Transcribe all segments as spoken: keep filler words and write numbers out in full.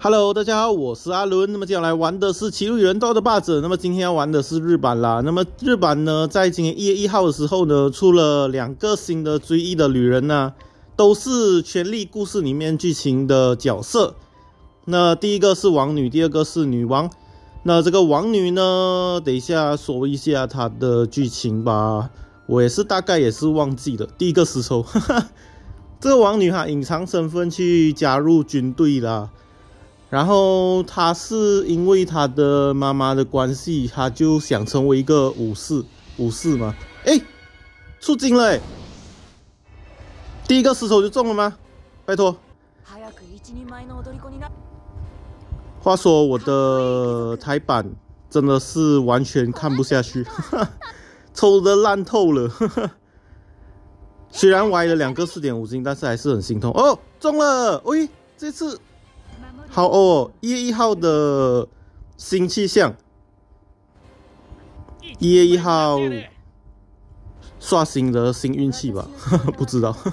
Hello， 大家好，我是阿伦。那么接下来玩的是《骑路人道的霸者》。那么今天要玩的是日版啦。那么日版呢，在今年一月一号的时候呢，出了两个新的追忆的旅人呢，都是权力故事里面剧情的角色。那第一个是王女，第二个是女王。那这个王女呢，等一下说一下她的剧情吧。我也是大概也是忘记了。第一个实抽，哈哈，这个王女她隐藏身份去加入军队啦。然后她是因为她的妈妈的关系，她就想成为一个武士，武士嘛。哎，出金了哎！第一个失手就中了吗？拜托。话说我的台版真的是完全看不下去，抽的烂透了。虽然歪了两个 四点五 金，但是还是很心痛。哦，中了！喂，这次。好哦，一月一号的新气象，一月一号刷新的新运气吧，不知道。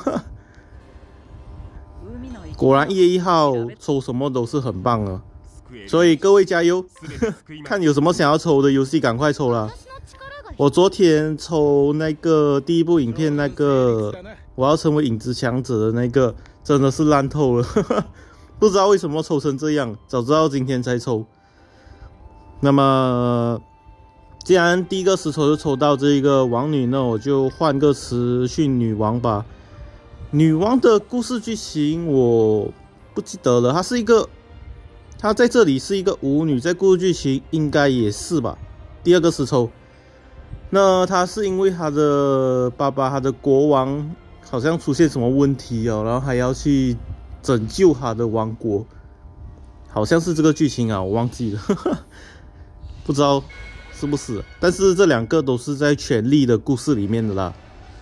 果然一月一号抽什么都是很棒啊，所以各位加油！看有什么想要抽的游戏，赶快抽啦！我昨天抽那个第一部影片，那个我要成为影子强者的那个，真的是烂透了。不知道为什么抽成这样，早知道今天才抽。那么，既然第一个实抽就抽到这个王女，那我就换个词去女王吧。女王的故事剧情我不记得了，她是一个，她在这里是一个舞女，在故事剧情应该也是吧。第二个实抽，那她是因为她的爸爸，她的国王好像出现什么问题哦，然后还要去拯救他的王国，好像是这个剧情啊，我忘记了，不知道是不是。但是这两个都是在权力的故事里面的啦。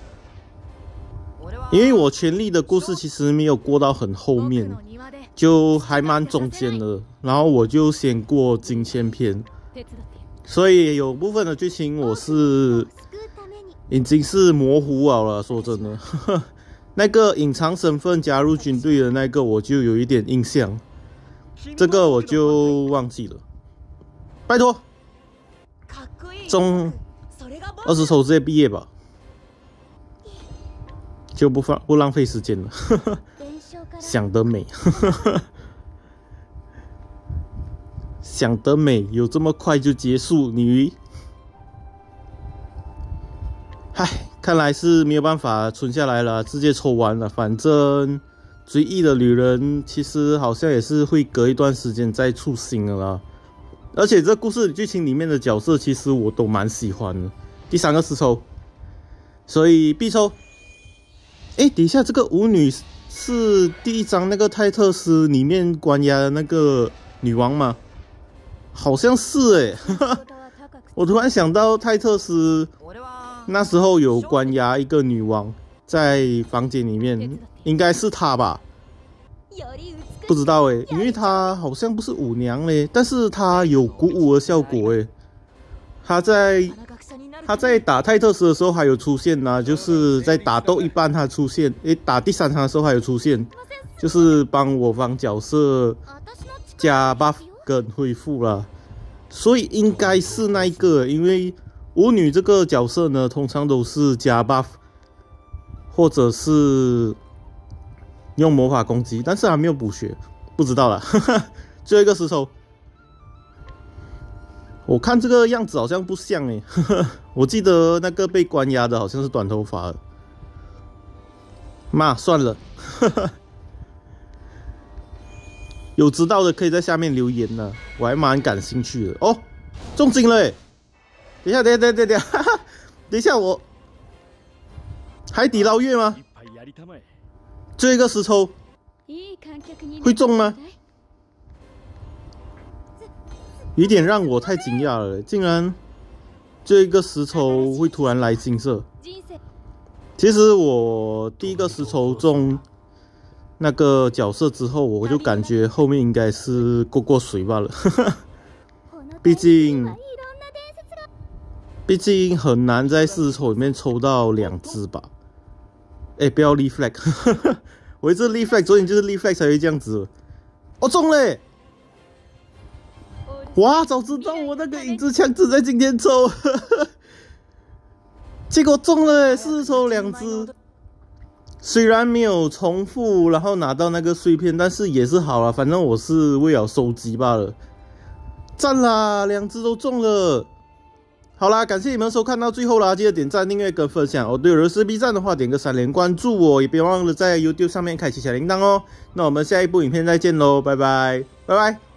因为我权力的故事其实没有过到很后面，就还蛮中间的，然后我就先过金钱篇，所以有部分的剧情我是已经是模糊了啦，说真的。那个隐藏身份加入军队的那个，我就有一点印象，这个我就忘记了。拜托，中二十抽直接毕业吧，就不放不浪费时间了。想得美，想得美，有这么快就结束？你，嗨。看来是没有办法存下来了，直接抽完了。反正追忆的旅人其实好像也是会隔一段时间再出新的啦。而且这故事剧情里面的角色其实我都蛮喜欢的。第三个是抽，所以必抽。哎，等一下，这个舞女是第一章那个泰特斯里面关押的那个女王吗？好像是哎，我突然想到泰特斯。那时候有关押一个女王在房间里面，应该是她吧？不知道诶，因为她好像不是舞娘嘞，但是她有鼓舞的效果诶。她在她在打泰特斯的时候还有出现呐、啊，就是在打斗一半她出现，诶，打第三场的时候还有出现，就是帮我方角色加 buff 跟恢复啦，所以应该是那一个，因为。舞女这个角色呢，通常都是加 buff， 或者是用魔法攻击，但是还没有补血，不知道啦。最后一个石头，我看这个样子好像不像诶，我记得那个被关押的好像是短头发的。妈，算了，有知道的可以在下面留言呢，我还蛮感兴趣的哦。中金了诶。等一下，等一下，等一下，哈哈，等一下，我海底捞月吗？这个石抽会中吗？有点让我太惊讶了，竟然这个石抽会突然来金色。其实我第一个石抽中那个角色之后，我就感觉后面应该是过过水罢了，毕竟。毕竟很难在四十抽里面抽到两只吧。哎，不要立 flag， 我一直立 flag， 昨天就是立 flag 才会这样子。哦，中嘞！ 哇，早知道我那个影子枪只在今天抽，结果中了，四抽两只。虽然没有重复，然后拿到那个碎片，但是也是好了，反正我是为了收集罢了。赞啦，两只都中了。好啦，感谢你们收看到最后啦，记得点赞、订阅跟分享哦。对，如果是 B 站的话，点个三连关注我，也别忘了在 YouTube 上面开启小铃铛哦。那我们下一部影片再见喽，拜拜，拜拜。